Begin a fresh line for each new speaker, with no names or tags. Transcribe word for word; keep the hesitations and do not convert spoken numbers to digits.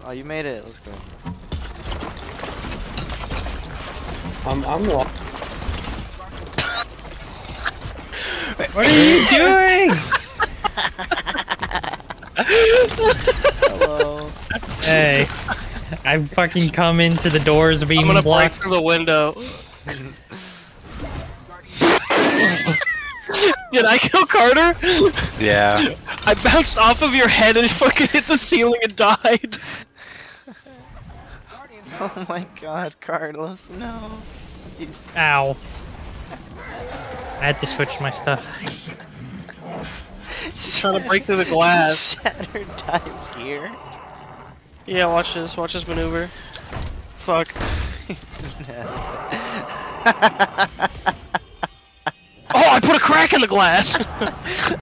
Oh, you made it. Let's go.
I'm I'm wa-
What are you doing?
Hello.
Hey, I fucking come into the doors being
I'm gonna break
blocked.
through the window. Did I kill Carter?
Yeah.
I bounced off of your head and fucking hit the ceiling and died.
Oh my god, Carlos, no.
Ow. I had to switch my stuff.
Trying to break through the glass.
Shattered dive here.
Yeah, watch this. Watch this maneuver. Fuck. Oh, I put a crack in the glass!